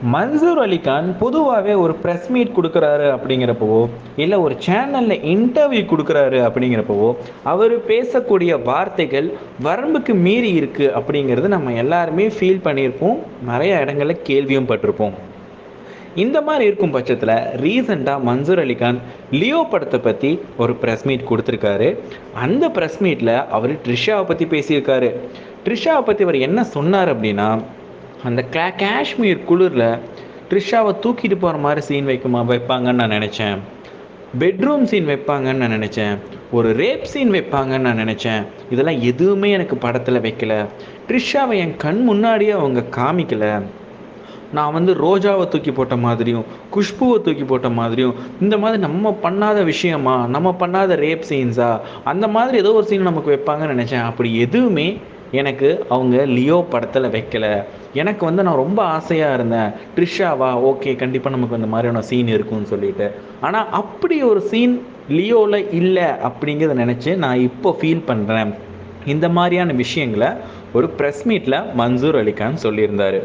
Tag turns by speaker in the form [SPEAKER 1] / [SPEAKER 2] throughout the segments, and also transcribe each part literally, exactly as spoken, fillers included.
[SPEAKER 1] மன்சூர் அலிகான் பொதுவாகவே ஒரு press meet கொடுக்குறாரு அப்படிங்கிறப்பவோ, இல்லை ஒரு சேனலில் இன்டர்வியூ கொடுக்குறாரு அப்படிங்கிறப்பவோ, அவர் பேசக்கூடிய வார்த்தைகள் வரம்புக்கு மீறி இருக்குது அப்படிங்கிறது நம்ம எல்லாருமே ஃபீல் பண்ணியிருப்போம். நிறைய இடங்களில் கேள்வியும் பட்டிருப்போம். இந்த மாதிரி இருக்கும் பட்சத்தில் ரீசெண்டாக மன்சூர் அலிகான் லியோ படத்தை பற்றி ஒரு ப்ரெஸ் மீட் கொடுத்துருக்காரு. அந்த ப்ரெஸ் மீட்டில் அவர் ட்ரிஷாவை பற்றி பேசியிருக்காரு. ட்ரிஷாவை பற்றி அவர் என்ன சொன்னார் அப்படின்னா, அந்த கா காஷ்மீர் குளிரில் ட்ரிஷாவை தூக்கிட்டு போகிற மாதிரி சீன் வைக்குமா வைப்பாங்கன்னு நான் நினச்சேன். பெட்ரூம் சீன் வைப்பாங்கன்னு நான் நினச்சேன். ஒரு ரேப் சீன் வைப்பாங்கன்னு நான் நினச்சேன். இதெல்லாம் எதுவுமே எனக்கு படத்தில் வைக்கல. ட்ரிஷாவை என் கண் முன்னாடியே அவங்க காமிக்கலை. நான் வந்து ரோஜாவை தூக்கி போட்ட மாதிரியும் குஷ்புவை தூக்கி போட்ட மாதிரியும் இந்த மாதிரி நம்ம பண்ணாத விஷயமா, நம்ம பண்ணாத ரேப் சீன்ஸா, அந்த மாதிரி ஏதோ ஒரு சீன் நமக்கு வைப்பாங்கன்னு நினச்சேன். அப்படி எதுவுமே எனக்கு அவங்க லியோ படத்தில் வைக்கலை. எனக்கு வந்து நான் ரொம்ப ஆசையாக இருந்தேன், ட்ரிஷாவா ஓகே கண்டிப்பாக நமக்கு அந்த மாதிரியான சீன் இருக்குன்னு சொல்லிட்டு. ஆனால் அப்படி ஒரு சீன் லியோவில் இல்லை அப்படிங்கிறத நினச்சி நான் இப்போ ஃபீல் பண்ணுறேன். இந்த மாதிரியான விஷயங்களை ஒரு ப்ரெஸ் மீட்டில் மன்சூர் அலிகான் சொல்லியிருந்தார்.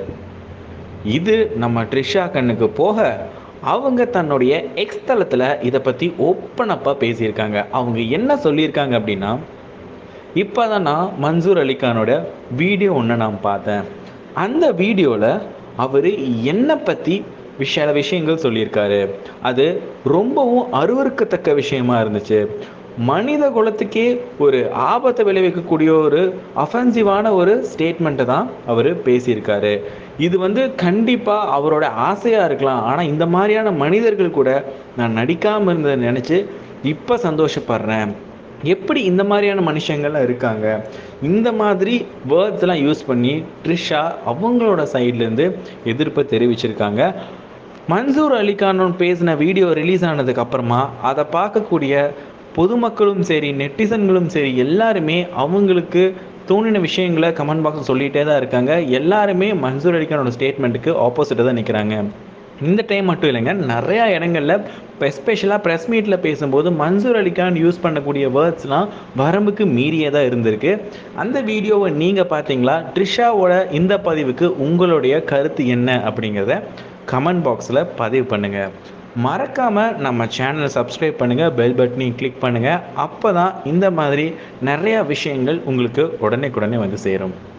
[SPEAKER 1] இது நம்ம ட்ரிஷா கண்ணுக்கு போக அவங்க தன்னுடைய எக்ஸ் தளத்தில் இதை பற்றி ஓப்பனப்பாக பேசியிருக்காங்க. அவங்க என்ன சொல்லியிருக்காங்க அப்படின்னா, இப்போ தான் நான் மன்சூர் அலிகானோட வீடியோ ஒன்று நான் பார்த்தேன். அந்த வீடியோவில் அவர் என்னை பற்றி விஷய விஷயங்கள் சொல்லியிருக்காரு. அது ரொம்பவும் அருவருக்கத்தக்க விஷயமா இருந்துச்சு. மனித குலத்துக்கே ஒரு ஆபத்தை விளைவிக்கக்கூடிய ஒரு அஃபென்சிவான ஒரு ஸ்டேட்மெண்ட்டை தான் அவர் பேசியிருக்காரு. இது வந்து கண்டிப்பாக அவரோட ஆசையாக இருக்கலாம். ஆனால் இந்த மாதிரியான மனிதர்கள் கூட நான் நடிக்காமல் இருந்ததை நினச்சி இப்போ சந்தோஷப்படுறேன். எப்படி இந்த மாதிரியான மனுஷங்கள்லாம் இருக்காங்க, இந்த மாதிரி வேர்ட்ஸ்லாம் யூஸ் பண்ணி ட்ரிஷா அவங்களோட சைட்லேருந்து எதிர்ப்பை தெரிவிச்சிருக்காங்க. மன்சூர் அலிகான் பேசின வீடியோ ரிலீஸ் ஆனதுக்கு அப்புறமா அதை பார்க்கக்கூடிய பொதுமக்களும் சரி, நெட்டிசன்களும் சரி, எல்லாருமே அவங்களுக்கு தோணின விஷயங்களை கமெண்ட் பாக்ஸ் சொல்லிகிட்டே தான் இருக்காங்க. எல்லாருமே மன்சூர் அலிகானோட ஸ்டேட்மெண்ட்டுக்கு ஆப்போசிட்டாக தான் நிற்கிறாங்க. இந்த டைம் மட்டும் இல்லைங்க, நிறையா இடங்களில் எஸ்பெஷலாக ப்ரெஸ் மீட்டில் பேசும்போது மன்சூர் அலிகான் யூஸ் பண்ணக்கூடிய வேர்ட்ஸ்லாம் வரம்புக்கு மீறியதாக இருந்திருக்கு. அந்த வீடியோவை நீங்கள் பார்த்தீங்களா? ட்ரிஷாவோட இந்த பதிவுக்கு உங்களுடைய கருத்து என்ன அப்படிங்கிறத கமெண்ட் பாக்ஸில் பதிவு பண்ணுங்கள். மறக்காமல் நம்ம சேனலை சப்ஸ்கிரைப் பண்ணுங்கள், பெல் பட்டனையும் கிளிக் பண்ணுங்கள். அப்போ தான் இந்த மாதிரி நிறையா விஷயங்கள் உங்களுக்கு உடனே உடனே வந்து சேரும்.